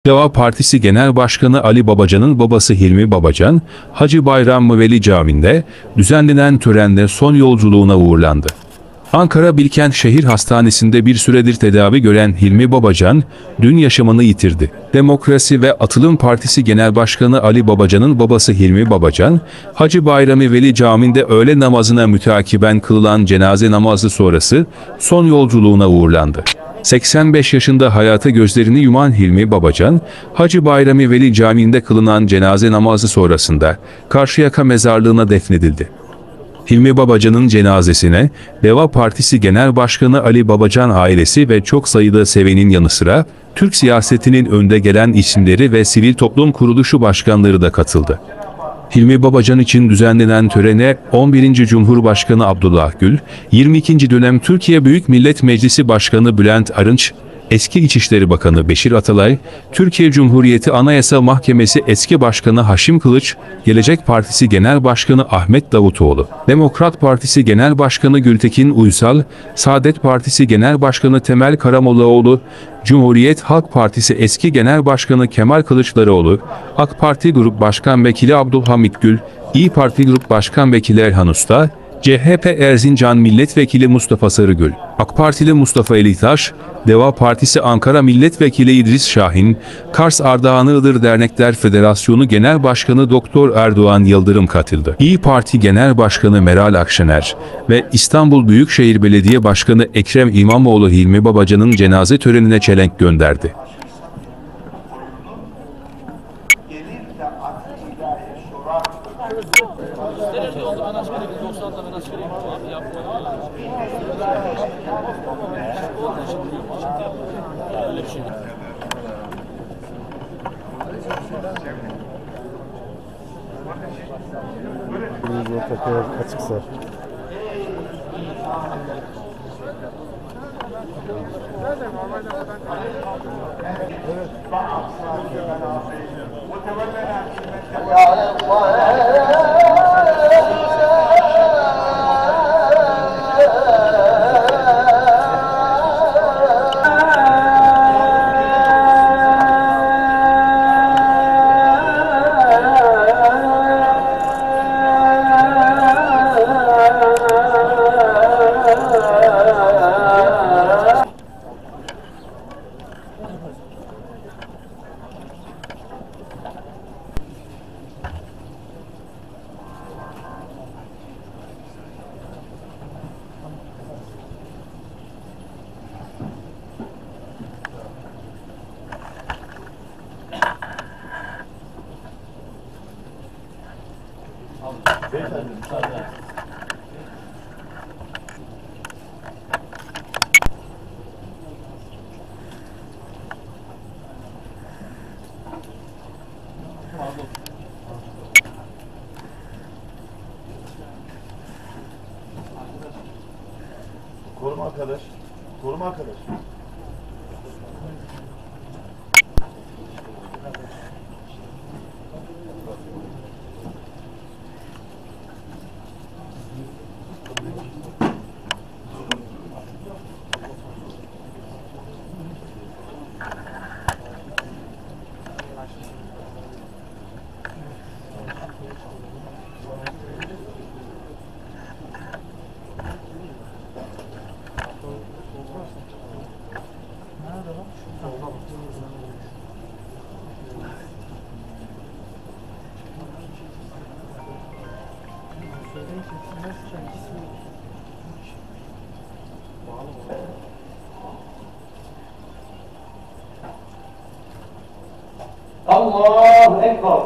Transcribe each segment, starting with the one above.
Deva Partisi Genel Başkanı Ali Babacan'ın babası Hilmi Babacan, Hacı Bayram Veli Camii'nde düzenlenen törende son yolculuğuna uğurlandı. Ankara Bilkent Şehir Hastanesi'nde bir süredir tedavi gören Hilmi Babacan, dün yaşamını yitirdi. Demokrasi ve Atılım Partisi Genel Başkanı Ali Babacan'ın babası Hilmi Babacan, Hacı Bayram Veli Camii'nde öğle namazına müteakiben kılınan cenaze namazı sonrası son yolculuğuna uğurlandı. 85 yaşında hayata gözlerini yuman Hilmi Babacan, Hacı Bayram Veli Camii'nde kılınan cenaze namazı sonrasında Karşıyaka mezarlığına defnedildi. Hilmi Babacan'ın cenazesine Deva Partisi Genel Başkanı Ali Babacan ailesi ve çok sayıda sevenin yanı sıra Türk siyasetinin önde gelen isimleri ve sivil toplum kuruluşu başkanları da katıldı. Hilmi Babacan için düzenlenen törene 11. Cumhurbaşkanı Abdullah Gül, 22. dönem Türkiye Büyük Millet Meclisi Başkanı Bülent Arınç, eski İçişleri Bakanı Beşir Atalay, Türkiye Cumhuriyeti Anayasa Mahkemesi eski Başkanı Haşim Kılıç, Gelecek Partisi Genel Başkanı Ahmet Davutoğlu, Demokrat Partisi Genel Başkanı Gültekin Uysal, Saadet Partisi Genel Başkanı Temel Karamollaoğlu, Cumhuriyet Halk Partisi eski Genel Başkanı Kemal Kılıçdaroğlu, AK Parti Grup Başkan Vekili Abdülhamit Gül, İYİ Parti Grup Başkan Vekili Erhan Usta, CHP Erzincan Milletvekili Mustafa Sarıgül, AK Partili Mustafa Elitaş, Deva Partisi Ankara Milletvekili İdris Şahin, Kars Ardahanı Iğdır Dernekler Federasyonu Genel Başkanı Doktor Erdoğan Yıldırım katıldı. İYİ Parti Genel Başkanı Meral Akşener ve İstanbul Büyükşehir Belediye Başkanı Ekrem İmamoğlu Hilmi Babacan'ın cenaze törenine çelenk gönderdi. Açıksa. Koruma arkadaş. Koruma arkadaş. Allahu Ekber.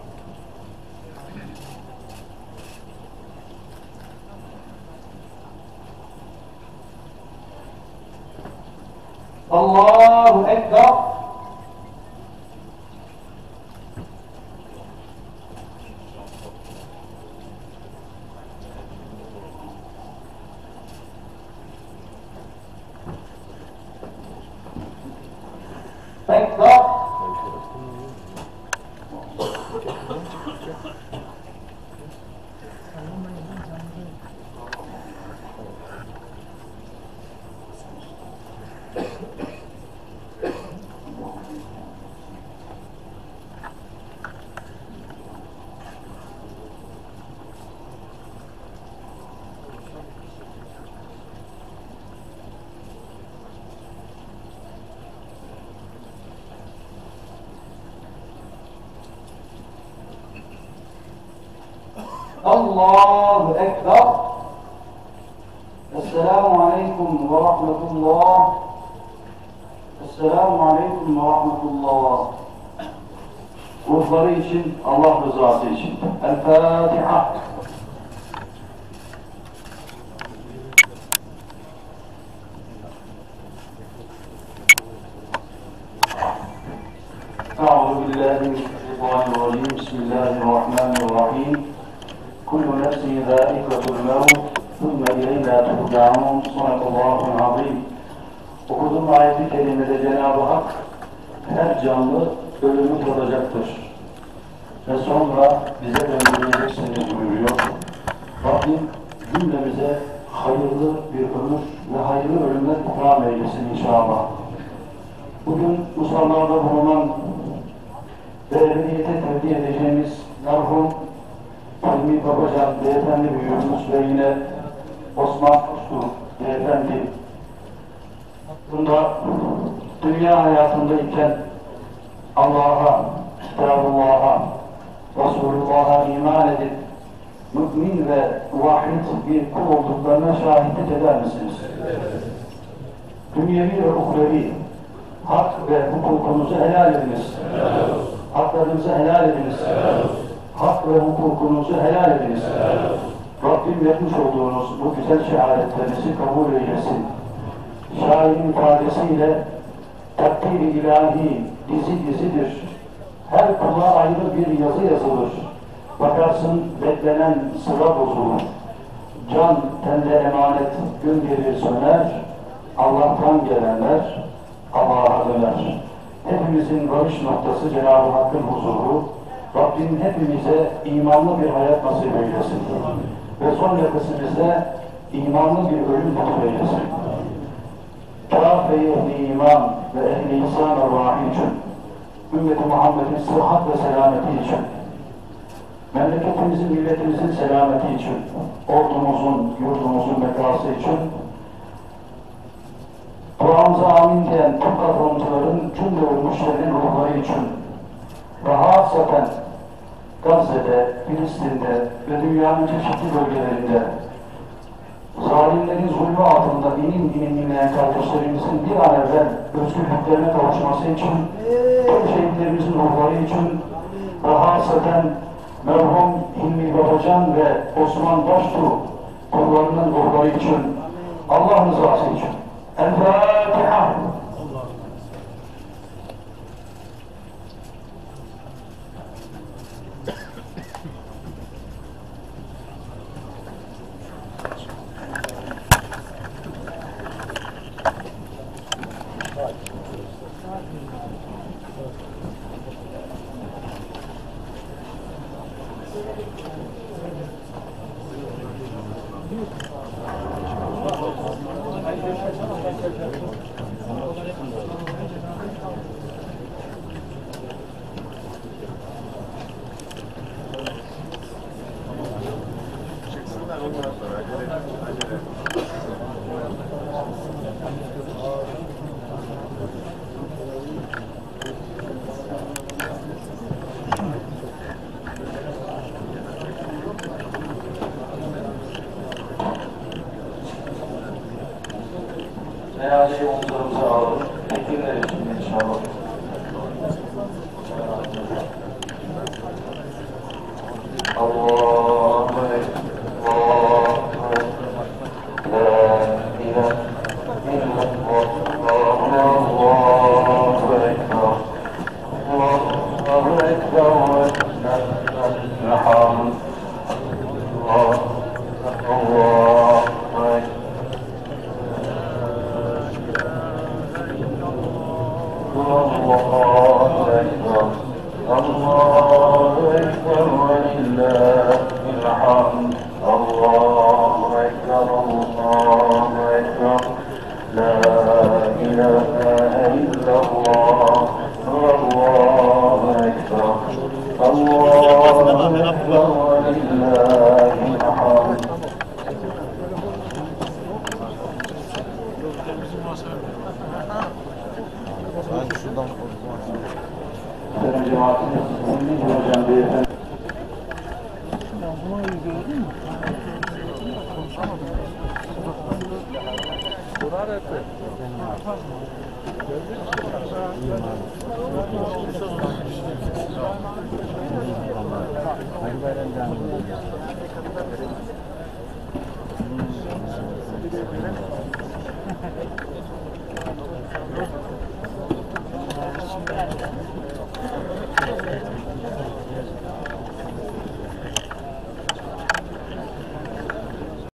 Allahu Ekber. Ekber. Allahu Ekber. Esselamu Aleyküm ve Rahmetullah. Esselamu Aleyküm ve Rahmetullah. Ruhları için, Allah rızası için. El Fatiha. أعوذ بالله من الشيطان الرجيم بسم الله الرحمن الرحيم كل نفس ذائقة الموت ثم إلينا ترجعون صدق الله العظيم. Okuduğum ayet-i kerimede Cenab-ı Hak her canlı ölümü tadacaktır ve sonra bize döndürüleceksiniz buyuruyor. Rabbim cümlemize hayırlı bir ömür ve hayırlı ölümler ikram eylesin inşallah. Bugün musallarda bulunan ve ebediyete tevdi edeceğimiz merhum Hilmi Babacan Beyefendi büyüğümüz ve yine Osman Kustu Beyefendi bunda dünya hayatındayken Allah'a, Kitabullah'a, Resulullah'a iman edip mümin ve vahid bir kul olduklarına şahitlik eder misiniz? Dünyevi ve uhrevi hak ve hukukunuzu helal ediniz. Haklarınızı helal ediniz. Hak ve hukukunuzu helal ediniz. Rabbim yapmış olduğunuz bu güzel şehadetlerinizi kabul eylesin. Şairin ifadesiyle takdir-i ilahi dizi dizidir. Her kula ayrı bir yazı yazılır. Bakarsın beklenen sıra bozulur. Can tende emanet gün gelir söner. Allah'tan gelenler Allah'a döner. Hepimizin varış noktası Cenab-ı Hakk'ın huzuru. Rabbim hepimize imanlı bir hayat nasip eylesin. Ve son nefesimizde imanlı bir ölüm nasip eylesin. Kâfe-i ehli iman ve ehli ihsan-ı rahim için, ümmeti Muhammed'in sıhhat ve selameti için, memleketimizin, milletimizin selameti için, ordumuzun, yurdumuzun bekası için, duamıza amin diyen tüm katılımcıların, cümle ölmüşlerin ruhları için ve hasaten Gazze'de, Filistin'de ve dünyanın çeşitli bölgelerinde zalimlerin zulmü altında inim inim inleyen kardeşlerimizin bir an evvel özgürlüklerine kavuşması için, tüm şehitlerimizin ruhları için ve hasaten merhum Hilmi Babacan ve Osman Baştuğ kullarının ruhları için, Allah rızası için. El Fatiha. Cenazeyi omuzlarımıza alalım. Tekirler için inşallah. Allahu Ekber. La ilahe illallah. Allahu Ekber. Allahu Ekber. Elhamdülillah. Allahu Ekber. Allahu Ekber, Allahu Ekber ve lillahil hamd. Allahu Ekber, Allahu Ekber. La ilahe illallah. Allahu Ekber, Allahu Ekber ve lillahil hamd. Cemaatimiz, Ünlü Hocam Beyefendi. Hacı Bayram Camii'nde.